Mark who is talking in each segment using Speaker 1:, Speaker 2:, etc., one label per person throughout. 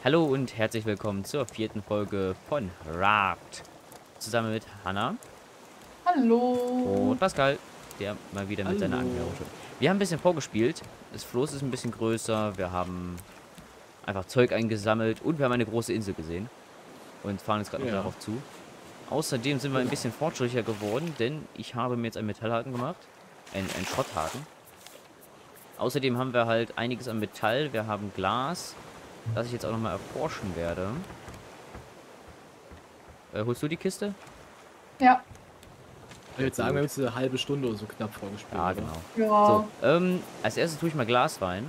Speaker 1: Hallo und herzlich willkommen zur 4. Folge von Raft. Zusammen mit Hanna
Speaker 2: Hallo.
Speaker 1: und Pascal, der mal wieder mit seiner Angel
Speaker 2: Hallo.
Speaker 1: herumschwimmt. Wir haben ein bisschen vorgespielt. Das Floß ist ein bisschen größer. Wir haben einfach Zeug eingesammelt und wir haben eine große Insel gesehen. Und fahren jetzt gerade noch
Speaker 2: Ja,
Speaker 1: darauf zu. Außerdem sind wir ein
Speaker 2: genau.
Speaker 1: bisschen fortschrittlicher geworden, denn ich habe mir jetzt einen Metallhaken gemacht. Ein Schrotthaken. Außerdem haben wir halt einiges an Metall. Wir haben Glas, das ich jetzt auch nochmal erforschen werde. Holst du die Kiste?
Speaker 2: Ja,
Speaker 3: Ich würde sagen, wir haben jetzt eine halbe Stunde oder so knapp vorgespielt,
Speaker 1: Ja,
Speaker 3: oder?
Speaker 1: genau. So,
Speaker 2: ja.
Speaker 1: als erstes tue ich mal Glas rein.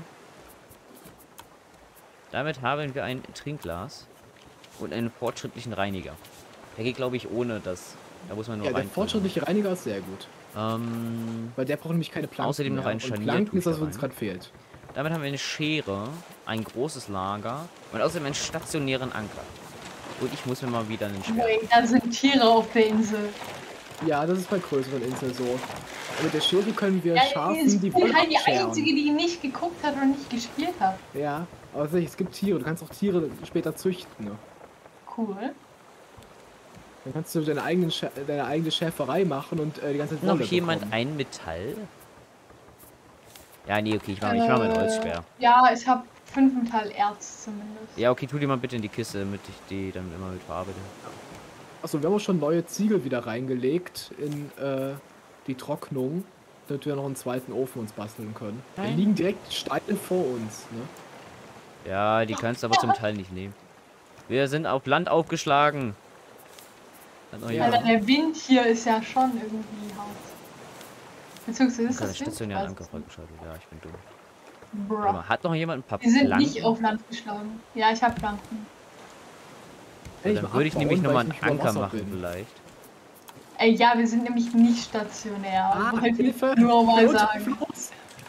Speaker 1: Damit haben wir ein Trinkglas und einen fortschrittlichen Reiniger. Der geht, glaube ich, ohne das. Da muss man nur
Speaker 3: Ja, der
Speaker 1: rein.
Speaker 3: fortschrittliche Reiniger ist sehr gut.
Speaker 1: Ähm,
Speaker 3: Weil der braucht nämlich keine Planken
Speaker 1: außerdem noch
Speaker 3: mehr.
Speaker 1: ein
Speaker 3: Und
Speaker 1: Scharnier
Speaker 3: Planken
Speaker 1: tue
Speaker 3: ist
Speaker 1: ich
Speaker 3: das,
Speaker 1: da
Speaker 3: was uns
Speaker 1: rein.
Speaker 3: gerade fehlt.
Speaker 1: Damit haben wir eine Schere, ein großes Lager und außerdem einen stationären Anker. Und ich muss mir mal wieder einen Schwert.
Speaker 2: Wait, da sind Tiere auf der Insel.
Speaker 3: Ja, das ist bei größeren Inseln so. Mit der Schere können wir
Speaker 2: Ja,
Speaker 3: Schafen
Speaker 2: ich
Speaker 3: die
Speaker 2: bin
Speaker 3: Wolle
Speaker 2: halt die
Speaker 3: abscheren.
Speaker 2: Einzige, die nicht geguckt hat und nicht gespielt hat.
Speaker 3: Ja, aber tatsächlich, es gibt Tiere. Du kannst auch Tiere später züchten. Ne?
Speaker 2: Cool.
Speaker 3: Dann kannst du deine eigene Schäferei machen und die ganze Zeit
Speaker 1: Noch
Speaker 3: Wolle
Speaker 1: jemand
Speaker 3: bekommen.
Speaker 1: ein Metall? Ja, nee, okay, ich mache mal ein Holzsperr.
Speaker 2: Ja, ich habe 5 Teil Erz zumindest.
Speaker 1: Ja, okay, tu die mal bitte in die Kiste, damit ich die dann immer mit verarbeite.
Speaker 3: Achso, wir haben auch schon neue Ziegel wieder reingelegt in die Trocknung, damit wir noch einen zweiten Ofen uns basteln können. Da
Speaker 1: Nein.
Speaker 3: liegen direkt Steine vor uns. Ne?
Speaker 1: Ja, die kannst du aber zum Teil nicht nehmen. Wir sind auf Land aufgeschlagen. Hat noch
Speaker 3: Ja.
Speaker 2: Alter,
Speaker 1: jemand?
Speaker 2: der Wind hier ist ja schon irgendwie hart. Beziehungsweise ist
Speaker 1: Keine
Speaker 2: das Wind?
Speaker 1: stationären
Speaker 2: Weiß
Speaker 1: Anker
Speaker 2: es nicht.
Speaker 1: freigeschaltet. Ja, ich bin dumm. Warte
Speaker 2: Bruh.
Speaker 1: mal, hat noch jemand ein paar
Speaker 2: Wir sind
Speaker 1: Planken?
Speaker 2: nicht auf Land geschlagen. Ja, ich habe Planken.
Speaker 1: So,
Speaker 3: Ey,
Speaker 1: dann
Speaker 3: mal
Speaker 1: würde ich
Speaker 3: abbauen,
Speaker 1: nämlich
Speaker 3: weil
Speaker 1: nochmal
Speaker 3: ich
Speaker 1: einen
Speaker 3: nicht über
Speaker 1: Anker
Speaker 3: Wasser
Speaker 1: machen
Speaker 3: bin.
Speaker 1: vielleicht.
Speaker 2: Ey, ja, wir sind nämlich nicht stationär. Wollte ich
Speaker 3: Hilfe!
Speaker 2: nur mal
Speaker 3: Not,
Speaker 2: sagen.
Speaker 3: Floß!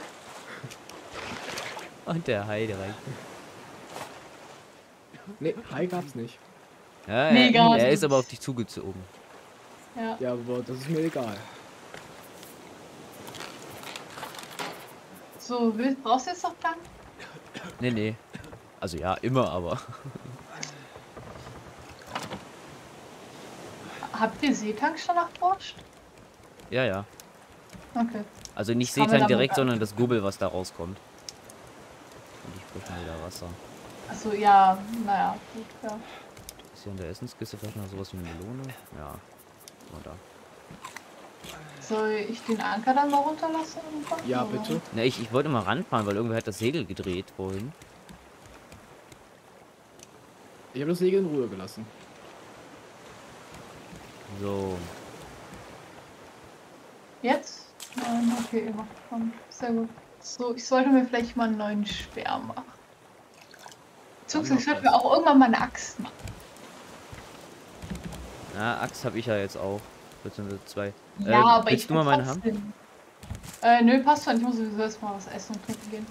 Speaker 1: Und der Hai direkt.
Speaker 3: Nee, Hai gab's nicht.
Speaker 1: Ja,
Speaker 2: Nee, gar
Speaker 1: er
Speaker 2: nicht.
Speaker 1: ist aber auf dich zugezogen.
Speaker 2: Ja.
Speaker 3: Ja, aber das ist mir egal.
Speaker 2: So, brauchst du jetzt noch Planken?
Speaker 1: Nee, nee. Also ja, immer, aber.
Speaker 2: Habt ihr Seetank schon erforscht?
Speaker 1: Ja, ja.
Speaker 2: Okay.
Speaker 1: Also nicht
Speaker 2: Kann man
Speaker 1: Seetang
Speaker 2: damit
Speaker 1: direkt,
Speaker 2: an-
Speaker 1: sondern das Gubbel, was da rauskommt. Und ich brauche mal wieder Wasser.
Speaker 2: Achso, ja, naja, gut, ja.
Speaker 1: Ist hier in der Essenskiste vielleicht noch sowas wie eine Melone? Ja. Oder.
Speaker 2: Soll ich den Anker dann mal runterlassen? Irgendwann,
Speaker 3: Ja,
Speaker 2: oder?
Speaker 3: bitte.
Speaker 1: Ne, ich wollte mal ranfahren, weil irgendwer hat das Segel gedreht vorhin.
Speaker 3: Ich habe das Segel in Ruhe gelassen.
Speaker 1: So.
Speaker 2: Jetzt? Nein, okay, immer schon. Sehr gut. So, ich sollte mir vielleicht mal einen neuen Speer machen. Beziehungsweise ich sollte mir auch irgendwann mal eine Axt machen.
Speaker 1: Na, Axt habe ich ja jetzt auch. Beziehungsweise 2.
Speaker 2: Ja, aber
Speaker 1: willst
Speaker 2: ich
Speaker 1: du mal meine haben?
Speaker 2: trotzdem. Nö, passt schon. Ich muss sowieso erstmal was essen und trinken gehen.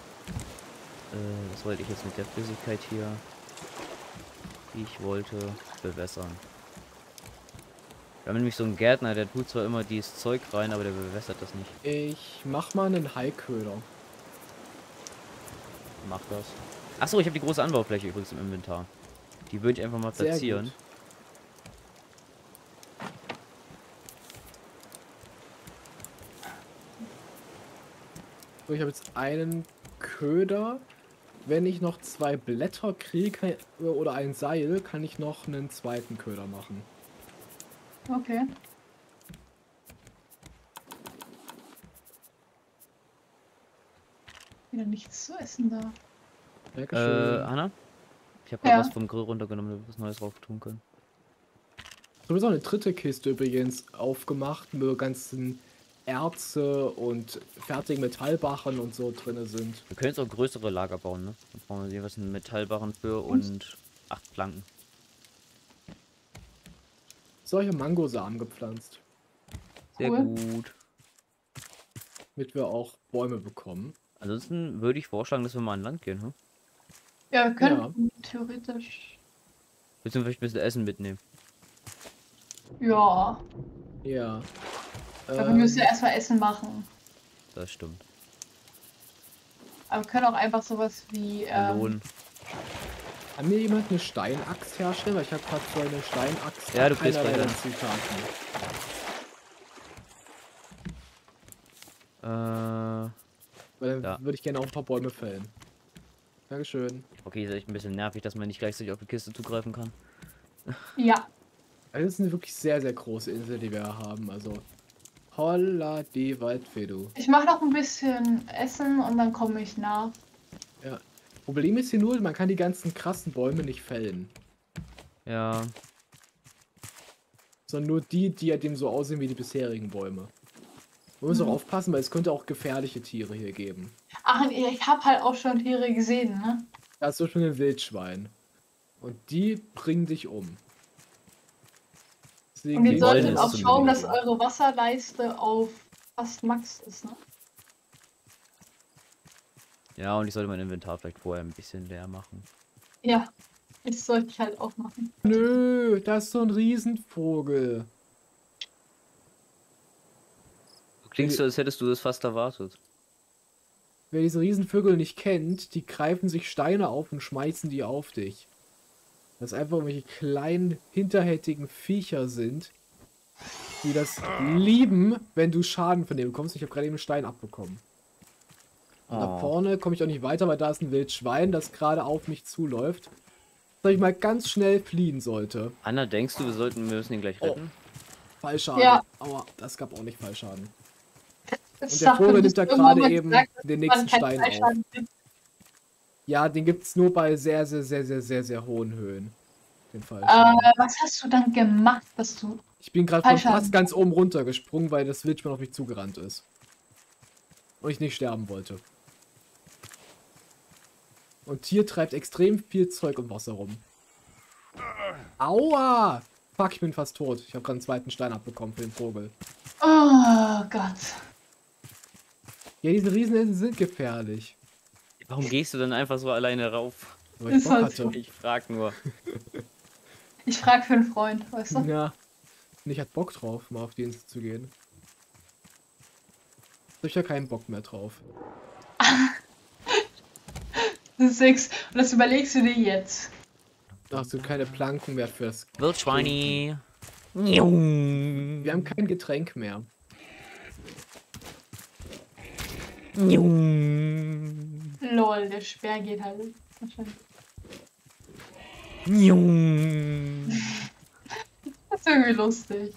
Speaker 1: Was wollte ich jetzt mit der Flüssigkeit hier? Ich wollte bewässern. Wir haben nämlich so einen Gärtner, der tut zwar immer dieses Zeug rein, aber der bewässert das nicht.
Speaker 3: Ich mach mal einen Haiköder.
Speaker 1: Mach das. Achso, ich habe die große Anbaufläche übrigens im Inventar. Die würde ich einfach mal
Speaker 3: Sehr
Speaker 1: platzieren.
Speaker 3: gut. So, ich habe jetzt einen Köder. Wenn ich noch 2 Blätter kriege oder ein Seil, kann ich noch einen zweiten Köder machen.
Speaker 2: Okay. Wieder nichts zu essen da.
Speaker 3: Dankeschön.
Speaker 1: Hanna? Ich habe
Speaker 2: Ja.
Speaker 1: was vom Grill runtergenommen, damit wir was Neues drauf tun können.
Speaker 3: Sowieso eine dritte Kiste übrigens aufgemacht, wo ganzen Erze und fertigen Metallbarren und so drin sind.
Speaker 1: Wir können jetzt auch größere Lager bauen, ne? Da brauchen wir jeweils einen Metallbarren für und 8 Planken.
Speaker 3: Solche Mangosamen gepflanzt,
Speaker 1: Sehr
Speaker 2: Cool.
Speaker 1: gut.
Speaker 3: damit wir auch Bäume bekommen.
Speaker 1: Ansonsten würde ich vorschlagen, dass wir mal an Land gehen, hm?
Speaker 2: Ja, wir können theoretisch.
Speaker 1: Willst du vielleicht ein bisschen Essen mitnehmen?
Speaker 2: Ja.
Speaker 3: Ja.
Speaker 2: Aber wir müssen ja erstmal Essen machen.
Speaker 1: Das stimmt.
Speaker 2: Aber wir können auch einfach sowas wie.
Speaker 1: Melonen.
Speaker 3: Kann mir jemand eine Steinaxt herstellen? Weil ich habe gerade so eine Steinaxt.
Speaker 1: Ja, du kriegst
Speaker 3: keinerlei
Speaker 1: weiter.
Speaker 3: Zutaten. Weil dann
Speaker 1: Ja.
Speaker 3: würde ich gerne auch ein paar Bäume fällen. Dankeschön.
Speaker 1: Okay, ist echt ein bisschen nervig, dass man nicht gleichzeitig auf die Kiste zugreifen kann.
Speaker 2: Ja.
Speaker 3: Also das ist eine wirklich sehr, sehr große Insel, die wir haben. Also, holla die Waldfee, du.
Speaker 2: Ich mache noch ein bisschen Essen und dann komme ich nach.
Speaker 3: Ja. Problem ist hier nur, man kann die ganzen krassen Bäume nicht fällen.
Speaker 1: Ja.
Speaker 3: Sondern nur die, die ja dem so aussehen wie die bisherigen Bäume. Man muss auch aufpassen, weil es könnte auch gefährliche Tiere hier geben.
Speaker 2: Ach, ich habe halt auch schon Tiere gesehen, ne?
Speaker 3: Da ist so schon ein Wildschwein. Und die bringen dich um. Deswegen
Speaker 2: Und ihr
Speaker 3: gehen
Speaker 1: wollen
Speaker 2: solltet
Speaker 1: es
Speaker 2: auch
Speaker 1: zumindest
Speaker 2: schauen, dass
Speaker 1: um.
Speaker 2: eure Wasserleiste auf fast Max ist, ne?
Speaker 1: Ja, und ich sollte mein Inventar vielleicht vorher ein bisschen leer machen.
Speaker 2: Ja. Das sollte ich halt auch machen.
Speaker 3: Nö, da ist so ein Riesenvogel.
Speaker 1: Du klingst so, als hättest du das fast erwartet.
Speaker 3: Wer diese Riesenvögel nicht kennt, die greifen sich Steine auf und schmeißen die auf dich. Das einfach irgendwelche kleinen, hinterhältigen Viecher sind, die das lieben, wenn du Schaden von denen bekommst. Ich habe gerade eben einen Stein abbekommen. Und da
Speaker 1: Oh.
Speaker 3: vorne komme ich auch nicht weiter, weil da ist ein Wildschwein, das gerade auf mich zuläuft. Dass ich mal ganz schnell fliehen sollte.
Speaker 1: Anna, denkst du, wir müssen ihn gleich retten?
Speaker 3: Fallschaden.
Speaker 2: Ja.
Speaker 3: Aber das gab auch nicht Fallschaden.
Speaker 2: Ich
Speaker 3: Und der
Speaker 2: dachte,
Speaker 3: Vogel
Speaker 2: du
Speaker 3: nimmt da
Speaker 2: hast irgendwann
Speaker 3: gerade
Speaker 2: mal
Speaker 3: eben
Speaker 2: gesagt, dass
Speaker 3: den
Speaker 2: man
Speaker 3: nächsten
Speaker 2: keinen
Speaker 3: Stein auf.
Speaker 2: Fallschaden kriegt.
Speaker 3: Ja, den gibt es nur bei sehr, sehr, sehr, sehr, sehr, sehr hohen Höhen. Den Fallschaden.
Speaker 2: Was hast du dann gemacht, dass du...
Speaker 3: Ich bin gerade von
Speaker 2: Fallschaden.
Speaker 3: fast ganz oben runtergesprungen, weil das Wildschwein auf mich zugerannt ist. Und ich nicht sterben wollte. Und hier treibt extrem viel Zeug im Wasser rum. Aua! Fuck, ich bin fast tot. Ich habe gerade einen zweiten Stein abbekommen für den Vogel.
Speaker 2: Oh Gott.
Speaker 3: Ja, diese Rieseninseln sind gefährlich.
Speaker 1: Warum gehst du dann einfach so alleine rauf?
Speaker 3: Weil ich
Speaker 2: Ist
Speaker 3: Bock
Speaker 2: halt
Speaker 3: hatte.
Speaker 2: so.
Speaker 1: Ich frag nur.
Speaker 2: Ich frage für einen Freund, weißt du?
Speaker 3: Ja. Und ich hatte Bock drauf, mal auf die Insel zu gehen. Ich habe ja keinen Bock mehr drauf.
Speaker 2: Das ist nix. Und das überlegst du dir jetzt.
Speaker 3: Da hast du keine Planken mehr für das.
Speaker 1: Wildschweini.
Speaker 3: Wir haben kein Getränk mehr.
Speaker 2: Lol, der Speer geht halt. Wahrscheinlich. Das ist irgendwie lustig.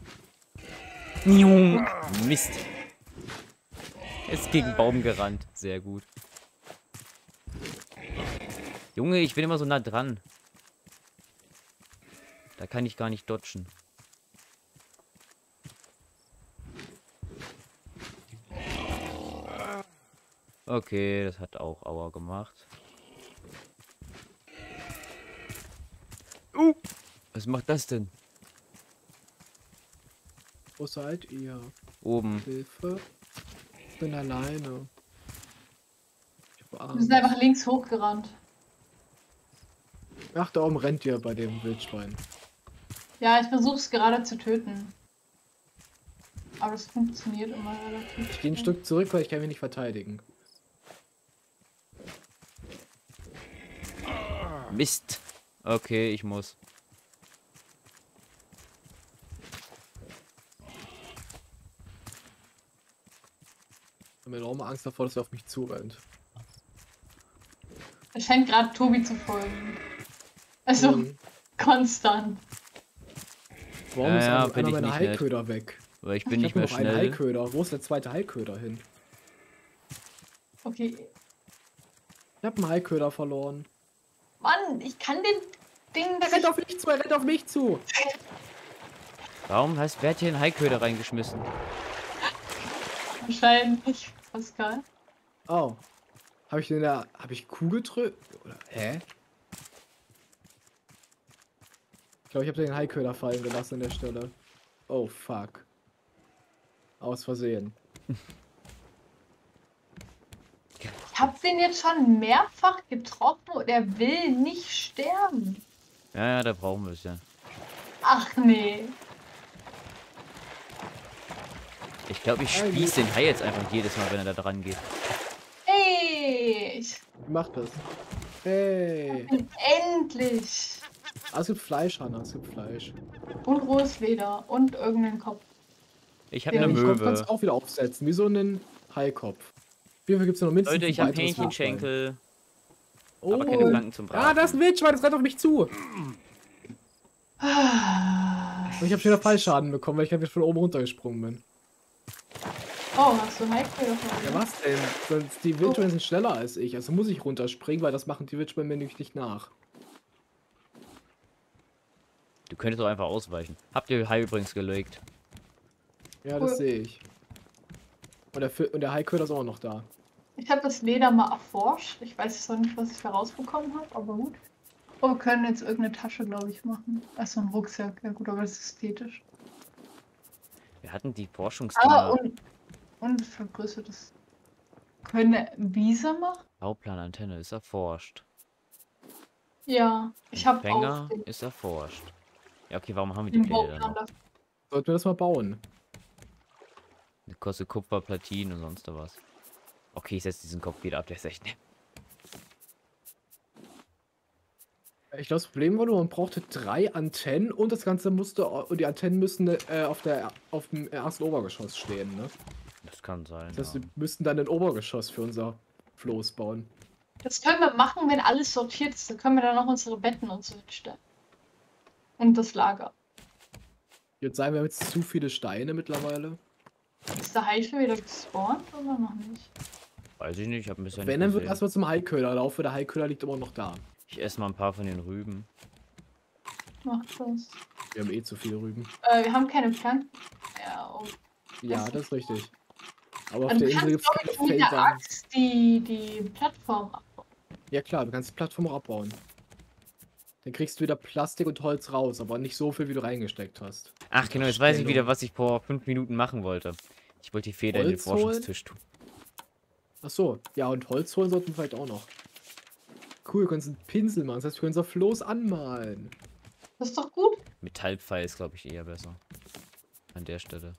Speaker 1: Mist. Ist gegen Baum gerannt. Sehr gut. Junge, ich bin immer so nah dran. Da kann ich gar nicht dodgen. Okay, das hat auch Aua gemacht. Was macht das denn?
Speaker 3: Wo seid ihr?
Speaker 1: Oben.
Speaker 3: Hilfe. Ich bin alleine. Ich hab
Speaker 2: Wir sind
Speaker 3: Angst.
Speaker 2: einfach links hochgerannt.
Speaker 3: Ach, da oben rennt ihr bei dem Wildschwein.
Speaker 2: Ja, ich versuche es gerade zu töten. Aber das funktioniert immer relativ.
Speaker 3: Ich gehe ein
Speaker 2: schnell.
Speaker 3: Stück zurück, weil ich kann mich nicht verteidigen.
Speaker 1: Mist. Okay, ich muss.
Speaker 3: Ich habe enorme Angst davor, dass er auf mich zurennt.
Speaker 2: Er scheint gerade Tobi zu folgen. Also
Speaker 3: Hm.
Speaker 2: konstant.
Speaker 3: Warum
Speaker 1: Ja,
Speaker 3: ist
Speaker 1: ja,
Speaker 3: einer
Speaker 1: bin ich
Speaker 3: meiner
Speaker 1: nicht nett.
Speaker 3: Heilköder weg?
Speaker 1: Weil ich bin
Speaker 3: Ich
Speaker 1: nicht
Speaker 3: habe
Speaker 1: mehr
Speaker 3: noch einen
Speaker 1: schnell.
Speaker 3: Heilköder. Wo ist der zweite Heilköder hin?
Speaker 2: Okay.
Speaker 3: Ich habe einen Heilköder verloren.
Speaker 2: Mann, ich kann den Ding
Speaker 3: Er rennt auf mich zu, er rennt auf mich zu.
Speaker 1: Warum heißt, wer hat hier einen Haiköder reingeschmissen?
Speaker 2: wahrscheinlich. Pascal.
Speaker 3: Oh. Habe ich den da. Habe ich Q gedrückt? Oder. Hä? Ich glaube, ich habe den Heilköder fallen gelassen an der Stelle. Oh fuck. Aus Versehen.
Speaker 2: Ich hab den jetzt schon mehrfach getroffen und er will nicht sterben.
Speaker 1: Ja, ja, da brauchen wir es ja.
Speaker 2: Ach nee.
Speaker 1: Ich glaube, ich spieß den Hai jetzt einfach jedes Mal, wenn er da dran geht.
Speaker 2: Ey,
Speaker 3: Wie macht das? Hey.
Speaker 2: Endlich!
Speaker 3: Ah, es gibt Fleisch, Hanna, es gibt Fleisch.
Speaker 2: Und rohes Leder und irgendeinen Kopf.
Speaker 1: Ich habe
Speaker 2: Ja,
Speaker 1: eine
Speaker 3: Den Kopf kannst
Speaker 1: Möwe.
Speaker 3: du auch wieder aufsetzen, wie so einen Haikopf. Auf jeden Fall gibt es noch mindestens
Speaker 1: Leute,
Speaker 3: ein
Speaker 1: ich habe
Speaker 3: weiteres Wildschwein.
Speaker 1: Hähnchenschenkel.
Speaker 3: Oh,
Speaker 1: Aber keine Planken zum
Speaker 3: ah, da ist ein
Speaker 1: Braten.
Speaker 3: Wildschwein, das rennt auf mich zu. Und
Speaker 2: Ah.
Speaker 3: ich habe schon wieder Fallschaden bekommen, weil ich jetzt von oben runtergesprungen bin.
Speaker 2: Oh, hast du Heiko
Speaker 3: Ja,
Speaker 2: davon?
Speaker 3: was denn? Sonst die Wildschweine sind schneller als ich, also muss ich runterspringen, weil das machen die Wildschweine mir nämlich nicht nach.
Speaker 1: Du könntest doch einfach ausweichen. Habt ihr Hai übrigens gelegt?
Speaker 3: Ja,
Speaker 2: Cool.
Speaker 3: das sehe ich. Und der Haiköder ist auch noch da.
Speaker 2: Ich habe das Leder mal erforscht. Ich weiß jetzt noch nicht, was ich da rausbekommen habe, aber gut. Oh, wir können jetzt irgendeine Tasche, glaube ich, machen. Achso, ein Rucksack. Ja gut, aber das ist ästhetisch.
Speaker 1: Wir hatten die
Speaker 2: Ah,
Speaker 1: Forschungsdinger.
Speaker 2: und vergrößertes. Können eine Visa machen?
Speaker 1: Bauplanantenne ist erforscht.
Speaker 2: Ja, ich habe auch
Speaker 1: Empfänger ist erforscht. Ja, okay, warum haben wir die
Speaker 2: den
Speaker 1: Pläne dann
Speaker 2: Bauplan
Speaker 1: noch?
Speaker 2: dafür.
Speaker 3: Sollten wir das mal bauen?
Speaker 1: Das kostet Kupfer, Platinen und sonst was. Okay, ich setze diesen Kopf wieder ab, der ist echt.
Speaker 3: Ich glaube, das Problem war nur, man brauchte 3 Antennen und das Ganze und die Antennen müssen auf dem ersten Obergeschoss stehen, ne?
Speaker 1: Das kann sein.
Speaker 3: Das heißt,
Speaker 1: Ja.
Speaker 3: wir müssten dann ein Obergeschoss für unser Floß bauen.
Speaker 2: Das können wir machen, wenn alles sortiert ist. Da können wir dann noch unsere Betten und so hinstellen. Und das Lager.
Speaker 3: Ich würde sagen, wir haben jetzt zu viele Steine mittlerweile.
Speaker 2: Ist der Hai schon wieder gespawnt oder noch nicht?
Speaker 1: Weiß ich nicht, ich habe ein bisschen
Speaker 3: Wenn,
Speaker 1: nicht
Speaker 3: dann wird
Speaker 1: gesehen.
Speaker 3: erstmal zum Haiköder laufen, der Haiköder liegt immer noch da.
Speaker 1: Ich esse mal ein paar von den Rüben.
Speaker 2: Macht das.
Speaker 3: Wir haben eh zu viele Rüben.
Speaker 2: Wir haben keine Planken. Ja, oh.
Speaker 3: Ja, das ist richtig. Aber auf
Speaker 2: Also
Speaker 3: der
Speaker 2: du
Speaker 3: Insel gibt
Speaker 2: kannst,
Speaker 3: es
Speaker 2: glaub
Speaker 3: keine
Speaker 2: ich, mit der
Speaker 3: Felder.
Speaker 2: Axt die Plattform abbauen.
Speaker 3: Ja klar, du kannst die Plattform auch abbauen. Dann kriegst du wieder Plastik und Holz raus, aber nicht so viel, wie du reingesteckt hast.
Speaker 1: Ach genau, jetzt weiß ich
Speaker 3: Stellung.
Speaker 1: wieder, was ich vor 5 Minuten machen wollte. Ich wollte die Feder in den
Speaker 3: Holz holen?
Speaker 1: Forschungstisch tun.
Speaker 3: Ach so, ja, und Holz holen sollten wir vielleicht auch noch. Cool, wir können einen Pinsel machen, das heißt, wir können unser Floß anmalen.
Speaker 2: Das ist doch gut.
Speaker 1: Metallpfeil ist, glaube ich, eher besser. An der Stelle.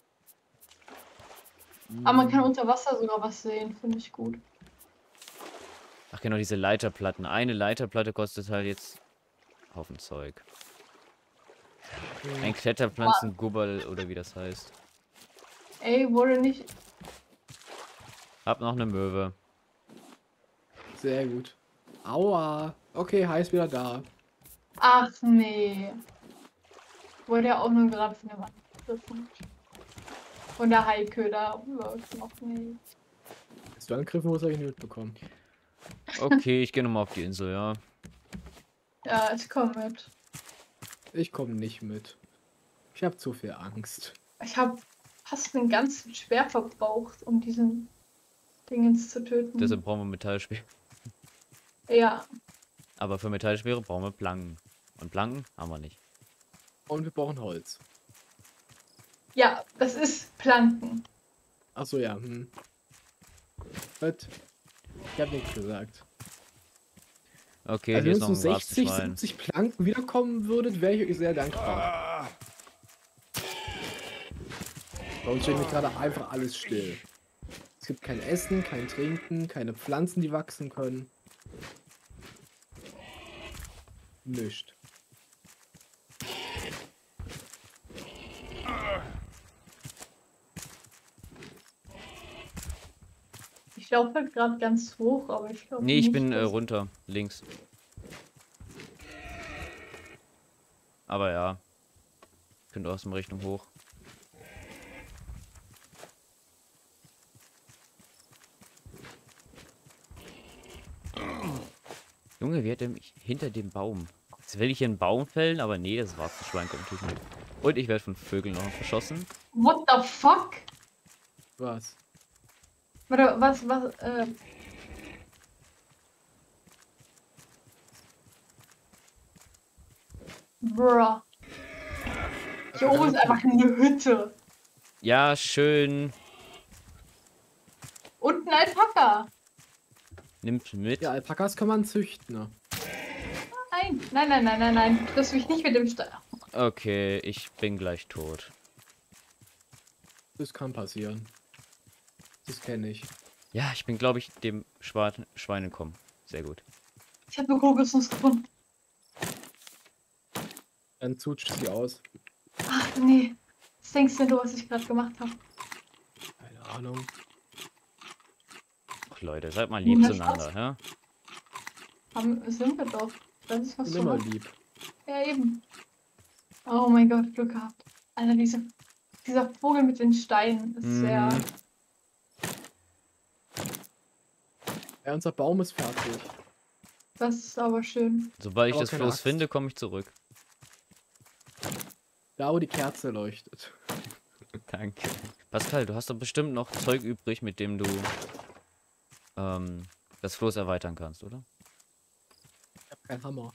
Speaker 2: Aber man kann unter Wasser sogar was sehen. Finde ich gut.
Speaker 1: Ach genau, diese Leiterplatten. Eine Leiterplatte kostet halt jetzt Haufen Zeug. Ein Kletterpflanzengubberl oder wie das heißt.
Speaker 2: Ey, wurde nicht.
Speaker 1: Hab noch eine Möwe.
Speaker 3: Sehr gut. Aua. Okay, Hai ist wieder da.
Speaker 2: Ach nee. Wurde ja auch nur gerade von der Wand gegriffen. Und der Haiköder läuft noch nicht.
Speaker 3: Bist du angegriffen, was habe ich nicht mitbekommen?
Speaker 1: Okay, ich gehe nochmal auf die Insel, ja.
Speaker 2: Ja, ich komme mit.
Speaker 3: Ich komme nicht mit. Ich habe zu viel Angst.
Speaker 2: Ich habe fast einen ganzen Speer verbraucht, um diesen Dingens zu töten.
Speaker 1: Deshalb brauchen wir Metallspeere.
Speaker 2: Ja,
Speaker 1: Aber für Metallspeere brauchen wir Planken. Und Planken haben wir nicht.
Speaker 3: Und wir brauchen Holz.
Speaker 2: ja, das ist Planken.
Speaker 3: Achso, ja. Gut. Ich habe nichts gesagt.
Speaker 1: Okay,
Speaker 3: Also
Speaker 1: hier
Speaker 3: wenn
Speaker 1: ist
Speaker 3: ihr
Speaker 1: noch
Speaker 3: zu
Speaker 1: ein
Speaker 3: 60,
Speaker 1: Warzenschwein.
Speaker 3: 70 Planken wiederkommen würdet, wäre ich euch sehr dankbar. Bei uns steht mir gerade einfach alles still. Es gibt kein Essen, kein Trinken, keine Pflanzen, die wachsen können. Nischt.
Speaker 2: Ich laufe halt gerade ganz hoch, aber ich glaube
Speaker 1: Nee, ich
Speaker 2: nicht,
Speaker 1: bin
Speaker 2: dass-
Speaker 1: runter, links. Aber ja. Könnt aus dem Richtung hoch. Junge, wie hat der mich hinter dem Baum? Jetzt will ich hier einen Baum fällen, aber nee, das Warzenschwein kommt natürlich nicht. Und ich werde von Vögeln noch verschossen.
Speaker 2: What the fuck?
Speaker 3: Was?
Speaker 2: Warte, Bruh. Hier oben ist einfach eine Hütte.
Speaker 1: Ja, schön.
Speaker 2: Und ein Alpaka.
Speaker 1: Nimmt mit.
Speaker 3: Ja, Alpakas kann man züchten, ne?
Speaker 2: Nein. Du triffst mich nicht mit dem Steuer.
Speaker 1: Okay, ich bin gleich tot.
Speaker 3: Das kann passieren. Das kenne ich.
Speaker 1: Ja, ich bin, glaube ich, dem Schwein entkommen. Sehr gut.
Speaker 2: Ich habe eine Kokosnuss gefunden.
Speaker 3: Dann zutscht sie aus.
Speaker 2: Ach nee. Was denkst denn du, was ich gerade gemacht habe?
Speaker 3: Keine Ahnung.
Speaker 1: Ach Leute, seid mal lieb zueinander, ja?
Speaker 2: Sind wir doch. Das ist was
Speaker 3: Bin
Speaker 2: so
Speaker 3: immer
Speaker 2: was.
Speaker 3: lieb.
Speaker 2: Ja, eben. Oh mein Gott, Glück gehabt. Alter, dieser Vogel mit den Steinen ist sehr.
Speaker 3: Ja, unser Baum ist fertig.
Speaker 2: Das ist aber schön.
Speaker 1: Sobald ich
Speaker 3: Aber
Speaker 1: das
Speaker 3: keine
Speaker 1: Floß
Speaker 3: Axt.
Speaker 1: finde, komme ich zurück.
Speaker 3: Da, wo die Kerze leuchtet.
Speaker 1: Danke. Pascal, du hast doch bestimmt noch Zeug übrig, mit dem du das Floß erweitern kannst, oder?
Speaker 3: Ich hab keinen Hammer.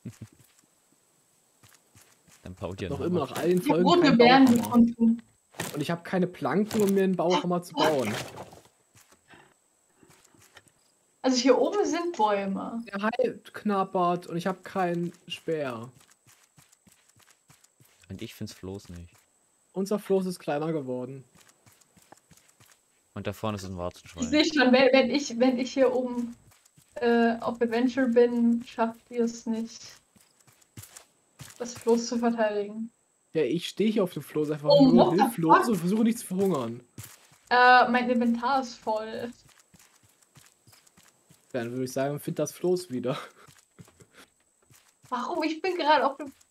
Speaker 1: Dann bau dir
Speaker 3: Noch
Speaker 1: einen
Speaker 3: immer
Speaker 1: Hammer.
Speaker 3: nach allen
Speaker 2: Ich habe
Speaker 3: Folgen
Speaker 2: rote
Speaker 3: keinen
Speaker 2: Beeren
Speaker 3: Bauhammer.
Speaker 2: gefunden.
Speaker 3: Und ich habe keine Planken, um mir einen Bauhammer zu bauen.
Speaker 2: Also hier oben sind Bäume.
Speaker 3: Der Hai knabbert und ich habe keinen Speer.
Speaker 1: Und ich find's Floß nicht.
Speaker 3: Unser Floß ist kleiner geworden.
Speaker 1: Und da vorne ist ein
Speaker 2: Ich
Speaker 1: Warzenschwein.
Speaker 2: sehe schon, wenn ich hier oben auf Adventure bin, schafft ihr es nicht, das Floß zu verteidigen.
Speaker 3: Ja, ich stehe hier auf dem Floß einfach
Speaker 2: Oh,
Speaker 3: nur
Speaker 2: what the
Speaker 3: hilflos
Speaker 2: fuck?
Speaker 3: und versuche nicht zu verhungern.
Speaker 2: Mein Inventar ist voll.
Speaker 3: Dann würde ich sagen, find das Floß wieder.
Speaker 2: Warum? Ich bin gerade auf dem.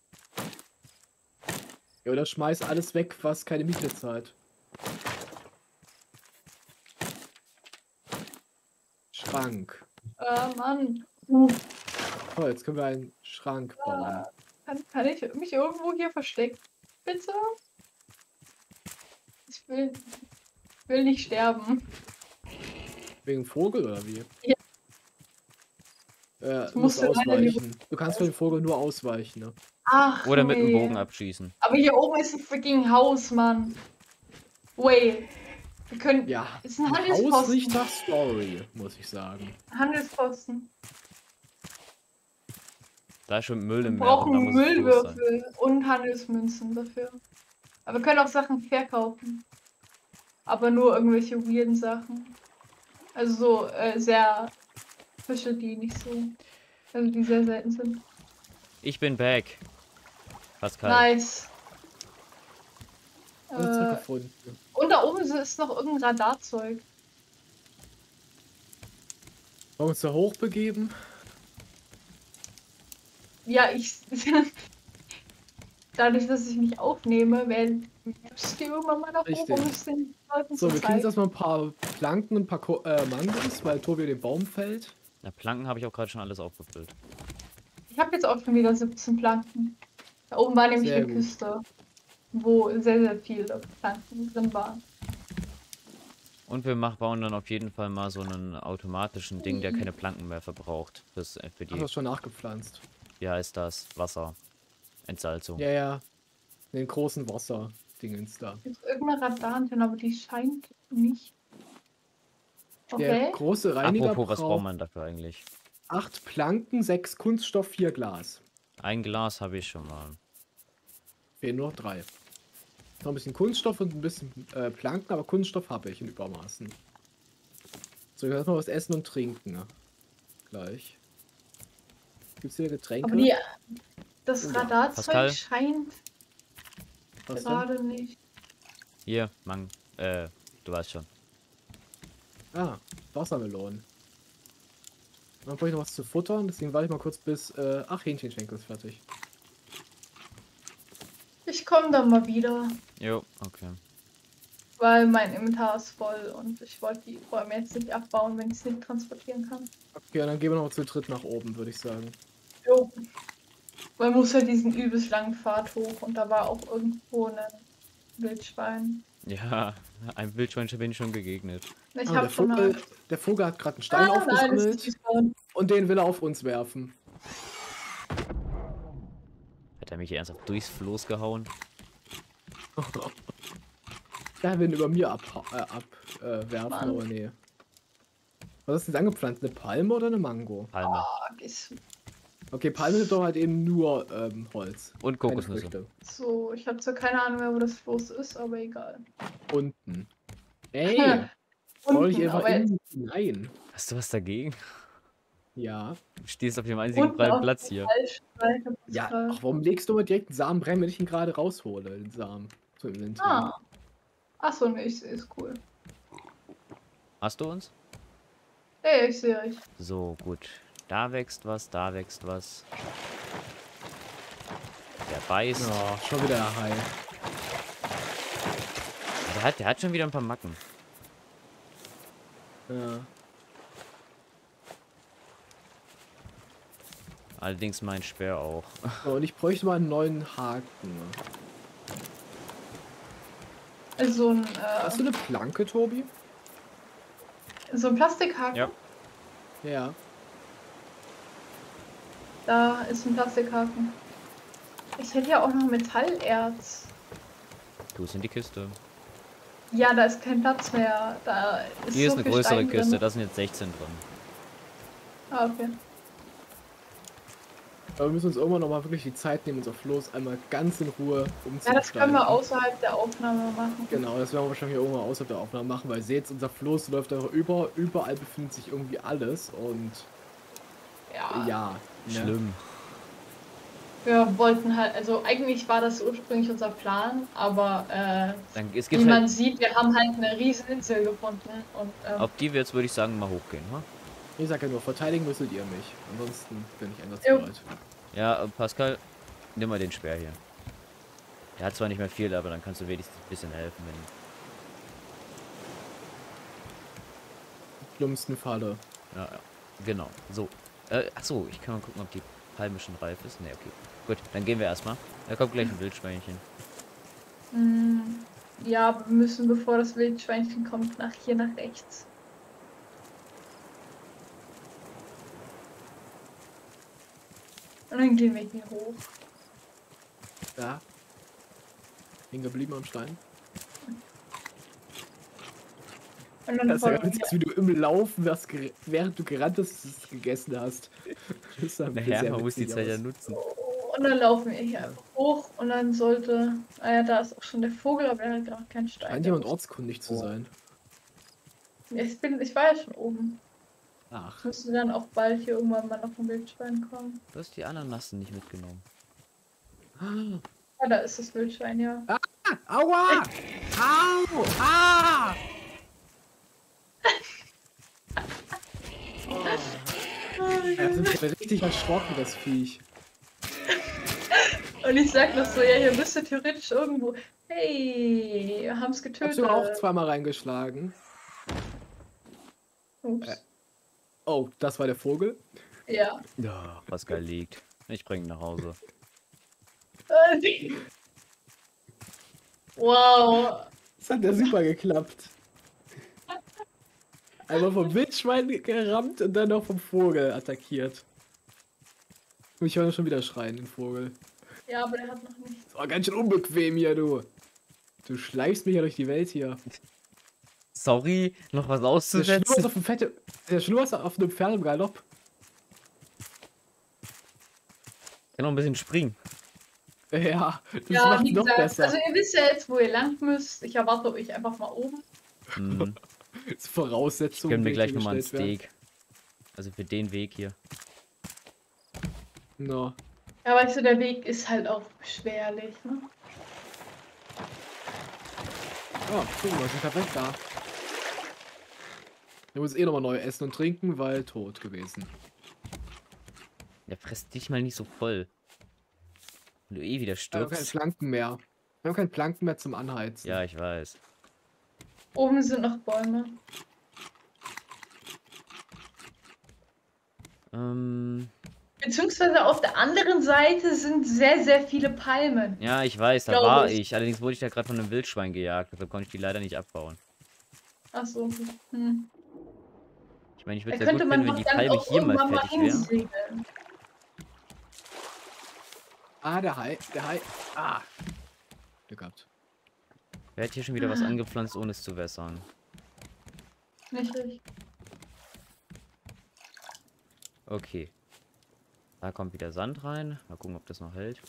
Speaker 3: Ja, oder schmeiß alles weg, was keine Miete zahlt. Schrank.
Speaker 2: Mann.
Speaker 3: Toll, jetzt können wir einen Schrank bauen.
Speaker 2: Kann ich mich irgendwo hier verstecken? Bitte? Ich will nicht sterben.
Speaker 3: Wegen Vogel oder wie?
Speaker 2: Ja.
Speaker 3: Du musst
Speaker 2: musste leider
Speaker 3: ausweichen. Du kannst für den Vogel nur ausweichen, ne?
Speaker 2: Ach,
Speaker 1: Oder mit dem
Speaker 2: nee.
Speaker 1: Bogen abschießen.
Speaker 2: Aber hier oben ist ein freaking Haus, Mann. Wait. Wir können.
Speaker 3: Ja,
Speaker 2: Ist ein
Speaker 3: ein Haus
Speaker 2: Handelsposten.
Speaker 3: riecht nach Story, muss ich sagen.
Speaker 2: Handelsposten.
Speaker 1: Da ist schon Müll
Speaker 2: Wir
Speaker 1: im Meer. und da
Speaker 2: brauchen
Speaker 1: muss es Floß sein.
Speaker 2: Müllwürfel und Handelsmünzen dafür. Aber wir können auch Sachen verkaufen. Aber nur irgendwelche weirden Sachen. Also so sehr Fische, die nicht so. Also die sehr selten sind.
Speaker 1: Ich bin back. Pascal.
Speaker 2: Nice.
Speaker 3: Und zurückgefunden.
Speaker 2: Und da oben ist noch irgendein Radarzeug.
Speaker 3: Wollen wir uns da hochbegeben?
Speaker 2: Ja, dadurch, dass ich mich aufnehme, werden die irgendwann mal nach oben,
Speaker 3: Richtig.
Speaker 2: um es den Leuten
Speaker 3: So,
Speaker 2: zu
Speaker 3: wir kriegen jetzt
Speaker 2: zeigen.
Speaker 3: erstmal ein paar Planken und ein paar Mangos, weil Tobi den Baum fällt.
Speaker 1: Na, Planken habe ich auch gerade schon alles aufgefüllt.
Speaker 2: Ich habe jetzt auch schon wieder 17 Planken. Da oben war nämlich
Speaker 3: Sehr
Speaker 2: eine
Speaker 3: gut.
Speaker 2: Küste, wo sehr, sehr viele Planken drin waren.
Speaker 1: Und wir bauen dann auf jeden Fall mal so einen automatischen Ding, der keine Planken mehr verbraucht. Das für
Speaker 3: Hast du
Speaker 1: die,
Speaker 3: das schon nachgepflanzt?
Speaker 1: wie heißt das? Wasser. Entsalzung.
Speaker 3: Ja, ja. Den großen Wasserdingens da.
Speaker 2: Jetzt irgendeine Radarantenne, aber die scheint nicht.
Speaker 3: Der
Speaker 2: Okay.
Speaker 3: große Reiniger
Speaker 1: Apropos, was braucht
Speaker 3: braucht
Speaker 1: man dafür eigentlich?
Speaker 3: 8 Planken, 6 Kunststoff, 4 Glas.
Speaker 1: Ein Glas habe ich schon mal.
Speaker 3: Fehlen nur noch 3. Noch ein bisschen Kunststoff und ein bisschen Planken, aber Kunststoff habe ich in Übermaßen. So, ich werde mal was essen und trinken. Ne? Gleich. Gibt es hier Getränke?
Speaker 2: Aber das
Speaker 3: Oh ja.
Speaker 2: Radarzeug
Speaker 1: Pascal?
Speaker 2: scheint
Speaker 3: Was denn?
Speaker 2: gerade nicht.
Speaker 1: Hier, du weißt schon.
Speaker 3: Ah, Wassermelonen. Dann brauche ich noch was zu futtern, deswegen warte ich mal kurz bis... Hähnchenschenkel ist fertig.
Speaker 2: Ich komme dann mal wieder,
Speaker 1: Jo, okay.
Speaker 2: weil mein Inventar ist voll und ich wollte die Bäume jetzt nicht abbauen, wenn ich es nicht transportieren kann.
Speaker 3: Okay, dann gehen wir noch zu dritt nach oben, würde ich sagen.
Speaker 2: Jo. Man muss ja diesen übelst langen Pfad hoch und da war auch irgendwo ein Wildschwein.
Speaker 1: Ja, ein Wildschwein bin ich schon begegnet.
Speaker 2: Ich
Speaker 3: Ah,
Speaker 2: hab schon
Speaker 3: der Vogel hat gerade einen Stein
Speaker 2: nein, das
Speaker 3: aufgesammelt
Speaker 2: ist nicht
Speaker 3: und den will er auf uns werfen.
Speaker 1: Hat er mich hier ernsthaft durchs Floß gehauen?
Speaker 3: Der will ihn über mir abwerfen,
Speaker 2: Mann.
Speaker 3: aber nee. Was ist denn angepflanzt? Eine Palme oder eine Mango?
Speaker 1: Palme.
Speaker 3: Okay, Palme sind doch halt eben nur Holz.
Speaker 1: Und
Speaker 3: keine
Speaker 1: Kokosnüsse.
Speaker 3: Früchte.
Speaker 2: So, ich habe zwar keine Ahnung mehr, wo das Floß ist, aber egal.
Speaker 3: Unten. Ey, soll ich
Speaker 2: Unten,
Speaker 3: einfach
Speaker 2: aber
Speaker 3: in hinein?
Speaker 1: Hast du was dagegen?
Speaker 3: Ja.
Speaker 1: Du stehst auf dem einzigen
Speaker 2: Unten
Speaker 1: freien
Speaker 2: auf
Speaker 1: Platz
Speaker 2: der
Speaker 1: hier.
Speaker 2: Fleischstreiche.
Speaker 3: Ja, ach, warum legst du mal direkt einen Samen rein, wenn ich ihn gerade raushole, den Samen? So im Inventar.
Speaker 2: Ah. Achso, ne, ist cool.
Speaker 1: Hast du uns?
Speaker 2: Ey, ich sehe euch.
Speaker 1: So, gut. Da wächst was, da wächst was. Der beißt.
Speaker 3: Ja, schon wieder der Hai.
Speaker 1: Der hat schon wieder ein paar Macken.
Speaker 3: Ja.
Speaker 1: Allerdings mein Speer auch.
Speaker 3: So, und ich bräuchte mal einen neuen Haken.
Speaker 2: So ein,
Speaker 3: Hast du eine Planke, Tobi?
Speaker 2: so ein Plastikhaken.
Speaker 1: Ja.
Speaker 3: Ja.
Speaker 2: Da ist ein Plastikhaken. Ich hätte ja auch noch Metallerz.
Speaker 1: Du es in die Kiste.
Speaker 2: Ja, da ist kein Platz mehr. Da ist
Speaker 1: Hier ist
Speaker 2: so
Speaker 1: eine
Speaker 2: viel
Speaker 1: größere
Speaker 2: Stein
Speaker 1: Kiste,
Speaker 2: drin.
Speaker 1: da sind jetzt 16 drin.
Speaker 2: Ah, okay.
Speaker 3: Aber wir müssen uns irgendwann nochmal wirklich die Zeit nehmen, unser Floß einmal ganz in Ruhe
Speaker 2: Ja, das können
Speaker 3: umzugestalten.
Speaker 2: wir außerhalb der Aufnahme machen.
Speaker 3: Genau, das werden wir wahrscheinlich irgendwann außerhalb der Aufnahme machen, weil seht, unser Floß läuft einfach überall befindet sich irgendwie alles und
Speaker 2: Ja,
Speaker 3: ja. Ne?
Speaker 1: Schlimm.
Speaker 2: wir wollten halt, also eigentlich war das ursprünglich unser Plan, aber
Speaker 1: Es
Speaker 2: wie
Speaker 1: gibt
Speaker 2: man
Speaker 1: halt,
Speaker 2: sieht, wir haben halt eine riesen Insel gefunden und
Speaker 1: auf die wir jetzt, würde ich sagen, mal hochgehen. Ha?
Speaker 3: Ich sag ja nur, verteidigen müsstet ihr mich. Ansonsten bin ich
Speaker 2: Jo.
Speaker 3: einsatzbereit.
Speaker 1: Ja, Pascal, nimm mal den Speer hier. Der hat zwar nicht mehr viel, aber dann kannst du wenigstens ein bisschen helfen, wenn.
Speaker 3: Schlimmsten Falle.
Speaker 1: Ja, ja. Genau. So. Achso, ich kann mal gucken, ob die Palme schon reif ist. Ne, okay. Gut, dann gehen wir erstmal. Da kommt gleich ein Wildschweinchen.
Speaker 2: ja, wir müssen, bevor das Wildschweinchen kommt, hier nach rechts. Und dann gehen wir hier hoch.
Speaker 3: Ja. Hängen geblieben am Stein.
Speaker 2: Und dann
Speaker 3: Das ist ja
Speaker 2: folgen
Speaker 3: ganz
Speaker 2: wir.
Speaker 3: witzig, wie du im Laufen, während du gerannt bist, es gegessen hast. Das sah
Speaker 1: Naja,
Speaker 3: sehr
Speaker 1: man muss die
Speaker 3: witzig
Speaker 1: Zeit ja
Speaker 3: aus.
Speaker 1: nutzen.
Speaker 2: Und dann laufen wir hier einfach hoch und dann sollte. Ah ja, da ist auch schon der Vogel, aber der hat noch keinen Stein.
Speaker 3: Scheint
Speaker 2: Der
Speaker 3: jemand
Speaker 2: muss-
Speaker 3: ortskundig zu sein.
Speaker 2: Ja, ich war ja schon oben.
Speaker 3: Ach.
Speaker 2: Müsste dann auch bald hier irgendwann mal noch ein Wildschwein kommen.
Speaker 1: Du hast die Ananassen nicht mitgenommen.
Speaker 2: Ah, da ist das Wildschwein, ja.
Speaker 3: Aua! Au! Ah! Ja, sind wir richtig erschrocken, das Viech.
Speaker 2: Und ich sag noch so, ja, hier müsste theoretisch irgendwo. Hey, wir haben's
Speaker 3: Ich
Speaker 2: getötet.
Speaker 3: hab's auch zweimal reingeschlagen.
Speaker 2: Ups.
Speaker 3: Oh, das war der Vogel.
Speaker 2: Ja.
Speaker 1: Ja, Pascal liegt. Ich bringe ihn nach Hause.
Speaker 2: Wow.
Speaker 3: Das hat ja super geklappt. Einmal vom Wildschwein gerammt und dann noch vom Vogel attackiert. Und ich höre schon wieder schreien, den Vogel.
Speaker 2: Ja, aber der hat noch nichts.
Speaker 3: Oh, ganz schön unbequem hier, du. Du schleifst mich ja durch die Welt hier.
Speaker 1: Sorry, noch was
Speaker 3: Der Schnur
Speaker 1: auszusetzen?
Speaker 3: ist auf dem der Schnur ist auf einem Pferd im Galopp.
Speaker 1: Kann noch ein bisschen springen.
Speaker 3: Ja, das
Speaker 2: Ja,
Speaker 3: macht
Speaker 2: wie
Speaker 3: noch
Speaker 2: gesagt,
Speaker 3: besser.
Speaker 2: also ihr wisst ja jetzt, wo ihr lang müsst. Ich erwarte euch einfach mal oben.
Speaker 1: Hm.
Speaker 3: Das ist Voraussetzung.
Speaker 1: Gönnen wir
Speaker 3: die
Speaker 1: gleich
Speaker 3: hier
Speaker 1: nochmal ein
Speaker 3: gestellt werden.
Speaker 1: Steak. Also für den Weg hier.
Speaker 3: No.
Speaker 2: Ja, weißt du, der Weg ist halt auch beschwerlich, ne?
Speaker 3: Oh, guck mal, sind perfekt da. Wir müssen eh nochmal neu essen und trinken, weil tot gewesen.
Speaker 1: Ja, presst dich mal nicht so voll. Wenn du eh wieder
Speaker 3: Wir haben keine
Speaker 1: stirbst.
Speaker 3: Planken mehr. Wir haben keine Planken mehr zum Anheizen.
Speaker 1: Ja, ich weiß.
Speaker 2: Oben sind noch Bäume. Beziehungsweise auf der anderen Seite sind sehr, sehr viele Palmen.
Speaker 1: Ja, ich weiß, da
Speaker 2: Glaub
Speaker 1: war
Speaker 2: ich.
Speaker 1: ich. Allerdings wurde ich da gerade von einem Wildschwein gejagt. Deshalb konnte ich die leider nicht abbauen.
Speaker 2: Achso. Hm.
Speaker 1: Ich meine, ich
Speaker 2: Da
Speaker 1: würde sehr gut
Speaker 2: könnte man
Speaker 1: finden, wenn
Speaker 2: doch
Speaker 1: die
Speaker 2: dann
Speaker 1: Palme
Speaker 2: auch
Speaker 1: hier mal
Speaker 2: irgendwann mal
Speaker 1: fertig wäre.
Speaker 2: hinsegeln.
Speaker 3: Ah, der Hai. Der Hai. Ah. Glück gehabt.
Speaker 1: Wer hat hier schon wieder was angepflanzt, ohne es zu wässern?
Speaker 2: Nicht richtig.
Speaker 1: Okay. Da kommt wieder Sand rein. Mal gucken, ob das noch hält.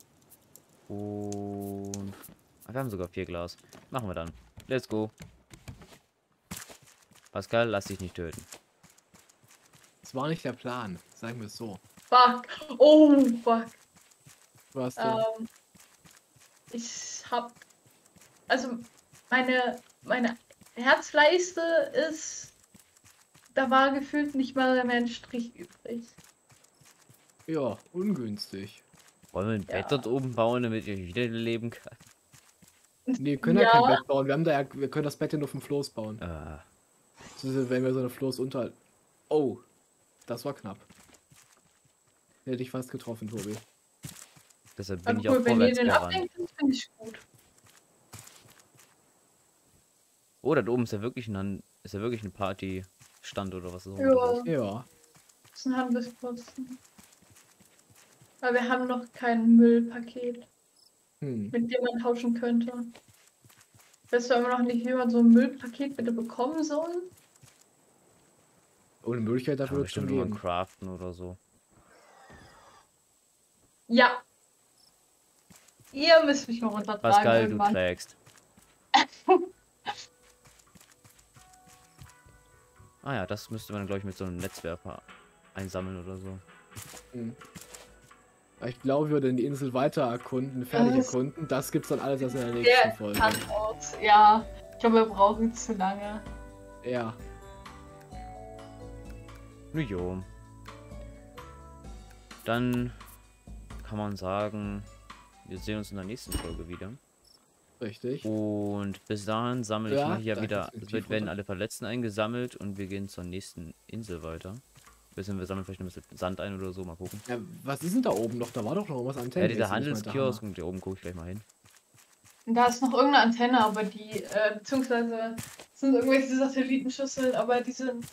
Speaker 1: Und... Ah, wir haben sogar 4 Glas. Machen wir dann. Let's go. Pascal, lass dich nicht töten.
Speaker 3: Das war nicht der Plan, sagen wir es so.
Speaker 2: Fuck. Oh, fuck.
Speaker 3: Was denn?
Speaker 2: Ich hab. Also, meine Herzleiste ist. Da war gefühlt nicht mal mehr ein Strich übrig.
Speaker 3: Ja, ungünstig.
Speaker 1: Wollen wir ein Bett dort oben bauen, damit ihr wieder leben kann?
Speaker 3: Nee, wir können ja kein Bett bauen. Wir können das Bett ja nur vom Floß bauen. Das ist, wenn wir so eine Floß unter. Oh, das war knapp. Hätte ich fast getroffen, Tobi.
Speaker 1: Deshalb bin ich
Speaker 2: Cool,
Speaker 1: auch
Speaker 2: wenn ihr
Speaker 1: vorwärts
Speaker 2: den
Speaker 1: gerannt.
Speaker 2: abdenkt, finde ich gut.
Speaker 1: Oh, da oben ist ja wirklich ein Partystand oder was ist
Speaker 2: Ja,
Speaker 3: Ja.
Speaker 2: das ist ein Handelsposten. Aber wir haben noch kein Müllpaket,
Speaker 3: Hm.
Speaker 2: mit dem man tauschen könnte. Weißt du immer noch nicht, wie man so ein Müllpaket bitte bekommen soll?
Speaker 3: Ohne Möglichkeit
Speaker 1: Da
Speaker 3: dafür wird es schon
Speaker 1: bestimmt irgendwann
Speaker 3: geben.
Speaker 1: craften oder so.
Speaker 2: Ja. Ihr müsst mich noch untertragen
Speaker 1: Pascal, du
Speaker 2: irgendwann.
Speaker 1: trägst. Ah ja, das müsste man, glaube ich, mit so einem Netzwerfer einsammeln oder so.
Speaker 3: Hm. Ich glaube, wir würden die Insel weiter erkunden, fertig
Speaker 2: Das-
Speaker 3: erkunden. Das gibt's dann alles erst in der nächsten
Speaker 2: Der
Speaker 3: Folge.
Speaker 2: kann aus. Ja, ich glaube, wir brauchen zu lange.
Speaker 3: Ja.
Speaker 1: Nu jo. Dann kann man sagen, wir sehen uns in der nächsten Folge wieder.
Speaker 3: Richtig.
Speaker 1: Und bis dahin sammle ich
Speaker 3: Ja,
Speaker 1: mal hier
Speaker 3: da
Speaker 1: wieder,
Speaker 3: gibt's ein
Speaker 1: werden
Speaker 3: Tiefwasser.
Speaker 1: alle Verletzten eingesammelt und wir gehen zur nächsten Insel weiter. Wir sammeln vielleicht ein bisschen Sand ein oder so, mal gucken.
Speaker 3: Ja, was ist denn da oben noch? Da war doch noch was
Speaker 1: Ja,
Speaker 3: Antenne.
Speaker 1: dieser Handelskiosk und hier oben gucke ich gleich mal hin.
Speaker 2: Und da ist noch irgendeine Antenne, aber die, beziehungsweise sind irgendwelche Satellitenschüsseln, aber die sind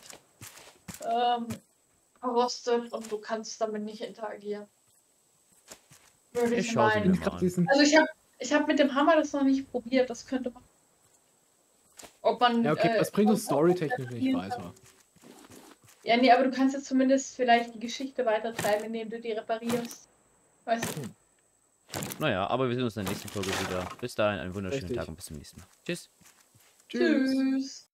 Speaker 2: verrostet und du kannst damit nicht interagieren. Würde
Speaker 1: Ich
Speaker 2: ich
Speaker 1: schau sie mir
Speaker 2: meinen.
Speaker 1: mal an.
Speaker 3: Diesen...
Speaker 2: Also ich hab mit dem Hammer das noch nicht probiert, das könnte man. Ob man.
Speaker 3: Ja, okay, das bringt uns storytechnisch nicht
Speaker 2: reparieren
Speaker 3: weiter.
Speaker 2: kann. Ja, nee, aber du kannst jetzt zumindest vielleicht die Geschichte weitertreiben, indem du die reparierst. Weißt du?
Speaker 1: Naja, aber wir sehen uns in der nächsten Folge wieder. Bis dahin einen wunderschönen
Speaker 3: Richtig.
Speaker 1: Tag und bis zum nächsten Mal. Tschüss.
Speaker 3: Tschüss.
Speaker 2: Tschüss.